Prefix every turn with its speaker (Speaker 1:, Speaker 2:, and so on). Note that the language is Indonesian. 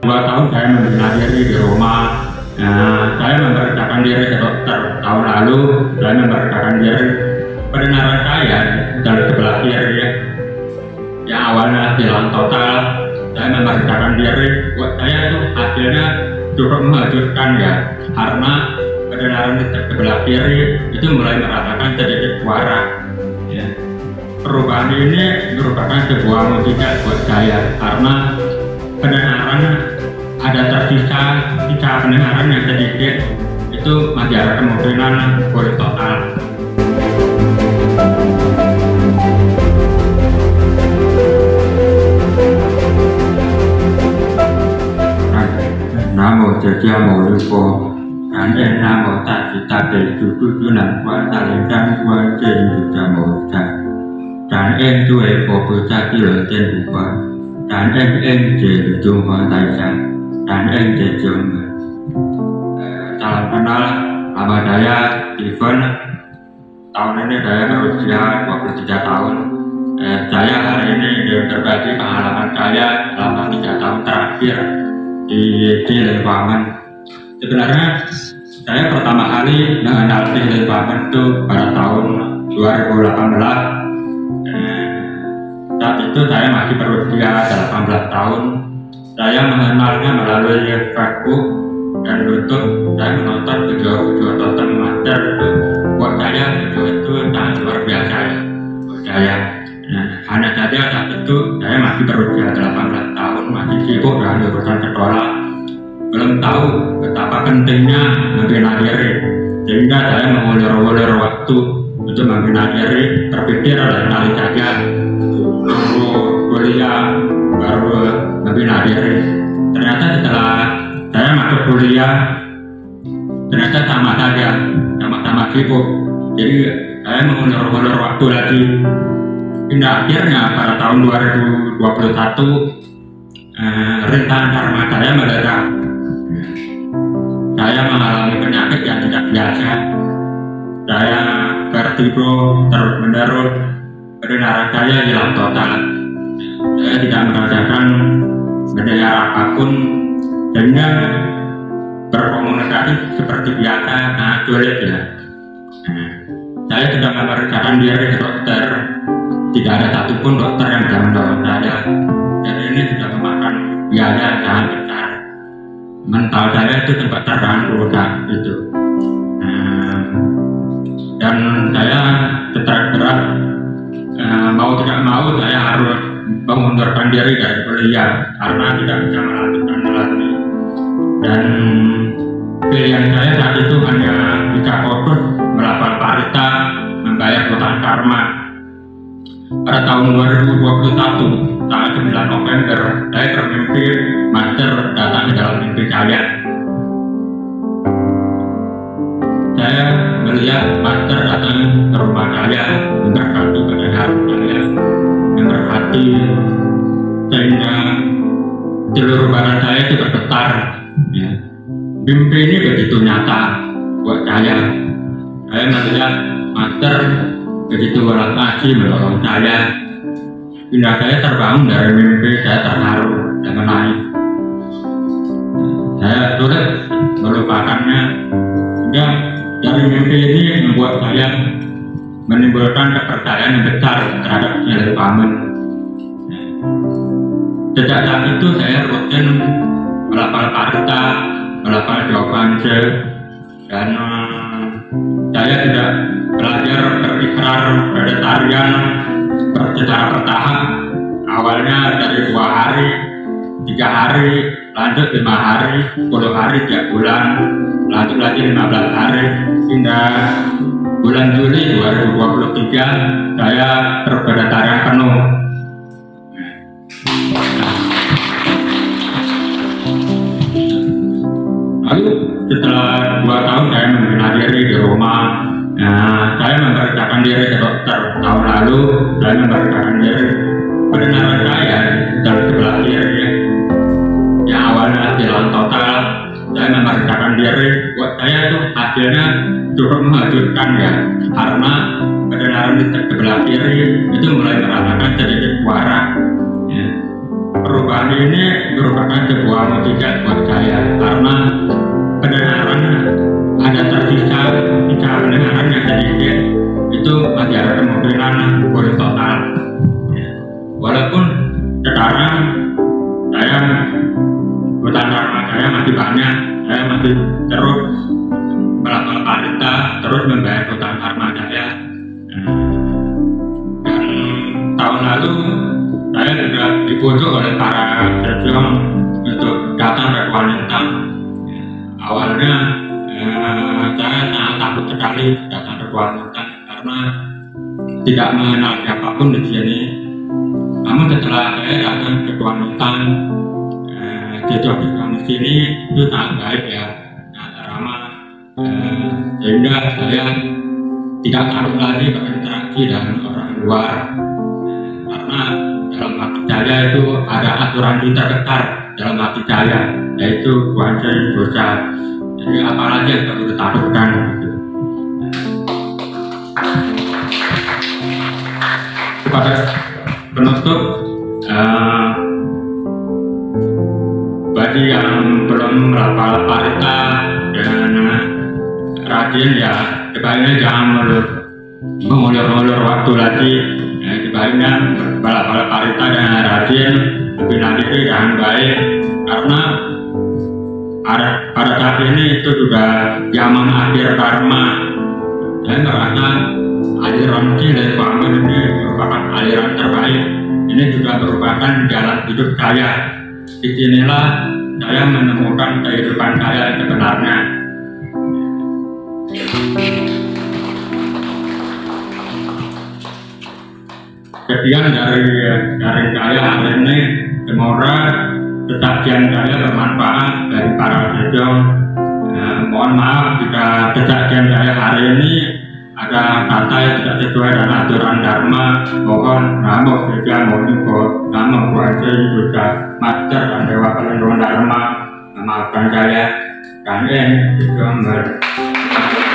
Speaker 1: 2 tahun saya membina diri di Roma. Saya memberitakan diri ke dokter. Tahun lalu saya memberitakan diri. Pendengaran saya dan sebelah kiri yang awalnya hilang total, saya memberitakan diri. Buat saya itu hasilnya cukup mengejutkan ya, karena pendengaran di sebelah kiri itu mulai merasakan sedikit suara. Ya. Perubahan ini merupakan sebuah mukjizat buat saya, karena pendengaran ada tersisa pendengaran yang sedikit, itu masih ada kemungkinan boleh total. Namo Tassa Maulipo dan Namo Tassa Tujunan Kuasa Lendang Kuasa Yuda Mausa dan Tuh Fokusa Kilo Ten Buka dan Jumpa Taisa dan Jum. Salam kenal, nama saya Ivan. Tahun ini saya berusia 23 tahun. Saya hari ini berbagi pengalaman saya selama 3 tahun terakhir di Lingkungan. Sebenarnya saya pertama kali mengenal Lingkungan itu pada tahun 2018. Saat itu saya masih berusia 18 tahun. Saya mengenalnya melalui Facebook dan YouTube. Saya menonton video-video Totem Master itu. Buat saya video itu sangat luar biasa ya. Buat saya. Hanya saja saat itu saya masih berusia 18 tahun, masih sibuk dengan urusan sekolah, belum tahu betapa pentingnya membina diri, sehingga saya mengulur-ulur waktu untuk membina diri, terpikir lain kali saja tunggu kuliah baru membina diri. Ternyata setelah saya masuk kuliah, ternyata sama saja, sama-sama sibuk, jadi saya mengulur-ulur waktu lagi. Hingga akhirnya pada tahun 2021 rentang karma saya mendadak. Saya mengalami penyakit yang tidak biasa. Saya vertigo terus-menerus, pendengaran saya hilang total. Saya tidak merasakan mendengar apapun, sehingga berkomunikasi seperti biasa sangat sulit ya. Saya sudah memeriksakan diri ke dokter. Tidak ada satupun dokter yang bisa menolong saya. Jadi ini sudah memakan biaya sangat besar. Mental saya itu sempat terganggu saat itu. Dan saya stres berat. Mau tidak mau saya harus mengundurkan diri dari kuliah karena tidak bisa melanjutkan lagi. Dan pilihan saya saat itu hanya bisa fokus melakukan parita, membayar hutang karma. Pada tahun 2021, tanggal 9 November, saya bermimpi Master datang ke dalam mimpi saya. Saya melihat Master datang ke rumah saya, memberkati pendengar saya, memberkati, sehingga seluruh badan saya itu bergetar. Ya. Mimpi ini begitu nyata buat saya. Saya melihat Master begitu belas kasih menolong saya. Hingga saya terbangun dari mimpi, saya terharu dan menangis. Saya sulit melupakannya. Hingga dari mimpi ini membuat saya menimbulkan kepercayaan yang besar terhadap Lingkungan. Sejak saat itu saya rutin melapal parita, melapal jawaban dan saya tidak belajar berikrar vegetarian secara bertahap. Awalnya dari 2 hari, 3 hari, lanjut 5 hari, 10 hari, 3 bulan, lanjut lagi 15 hari, hingga bulan Juli 2023 saya bervegetarian penuh. Lalu setelah 2 tahun saya membina diri di rumah. Saya memberitakan diri ke dokter. Tahun lalu saya memberitakan diri. Pendengaran saya dan sebelah kiri yang awalnya hilang total, saya memberitakan diri. Buat saya itu hasilnya cukup mengejutkan ya, karena pendengaran di sebelah kiri itu mulai merasakan sedikit suara. Ya. perubahan ini merupakan sebuah mukjizat buat saya karena pendengaran ada tersisa pendengaran yang sedikit itu masih ada kemungkinan boleh total. Walaupun sekarang saya hutan dharma saya masih banyak, saya masih terus melakukan parita, terus membayar hutan dharma saya. Dan tahun lalu saya juga dibujuk oleh para sejong untuk datang ke Kuanintang. Awalnya saya sangat takut sekali datang ke Kuanintang karena tidak mengenal siapapun di sini. Namun setelah saya datang ke Kuanintang, sejong di sini itu sangat baik ya, sangat ramah, sehingga saya tidak takut lagi berinteraksi dengan orang luar. Karena dalam hati saya itu ada aturan terdekat dalam hati saya, yaitu puasa dosa. Jadi apalagi yang perlu ditakutkan gitu. Pada penutup, bagi yang belum melakukan parita dan rajin ya, sebaiknya jangan mengulur-ulur waktu lagi. Sebaiknya balap-balap parita dan rajin lebih lanjut dengan baik, karena pada saat ini itu juga zaman akhir karma. Saya merasa aliran dari Paman ini merupakan aliran terbaik. Ini juga merupakan jalan hidup saya. Disinilah saya menemukan kehidupan saya yang sebenarnya. Sekian dari saya hari ini. Semoga kesaksian saya bermanfaat bagi para sejong. Mohon maaf jika kesaksian saya hari ini ada kata yang tidak sesuai dengan aturan dharma. Mohon namo saja, mohon namo kuasa juga master dan dewa pelindung dharma. Maafkan saya. Dan ini juga